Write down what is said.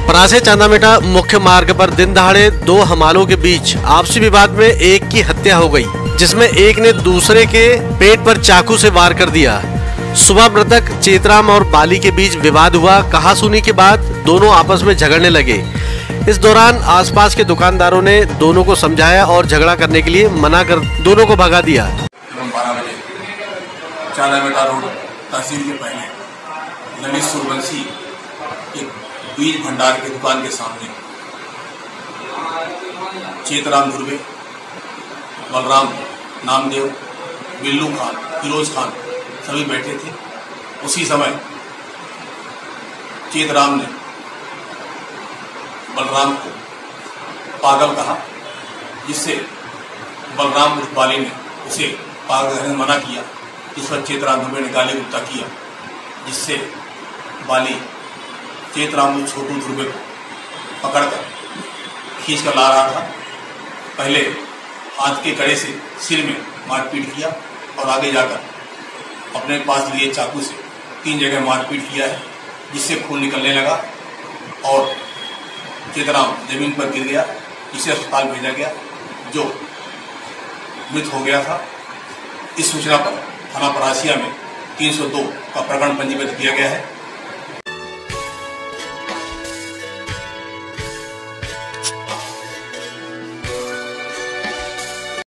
परासे चांदामेटा मुख्य मार्ग पर दिन दहाड़े दो हमालों के बीच आपसी विवाद में एक की हत्या हो गई, जिसमें एक ने दूसरे के पेट पर चाकू से वार कर दिया। सुबह मृतक चेतराम और बाली के बीच विवाद हुआ। कहासुनी के बाद दोनों आपस में झगड़ने लगे। इस दौरान आसपास के दुकानदारों ने दोनों को समझाया और झगड़ा करने के लिए मना कर दोनों को भगा दिया। 12 बजे चांदामेटा रोड तहसील के पहले ललित सूर्यवंशी एक बीज भंडार की दुकान के सामने चेतराम धुर्वे, बलराम, नामदेव, बिल्लू खान, फिरोज खान सभी बैठे थे। उसी समय चेतराम ने बलराम को पागल कहा, जिससे बलराम उर्फ बाली ने उसे पागल कहने से मना किया। इस पर चेतराम धुर्वे ने गाली गुप्ता किया, जिससे बाली चेतराम और छोटू धुर्वे को पकड़कर खींच कर ला रहा था। पहले हाथ के कड़े से सिर में मारपीट किया और आगे जाकर अपने पास लिए चाकू से 3 जगह मारपीट किया है, जिससे खून निकलने लगा और चेतराम जमीन पर गिर गया, जिसे अस्पताल भेजा गया, जो मृत हो गया था। इस सूचना पर थाना परासिया में 302 का प्रकरण पंजीबद्ध किया गया है।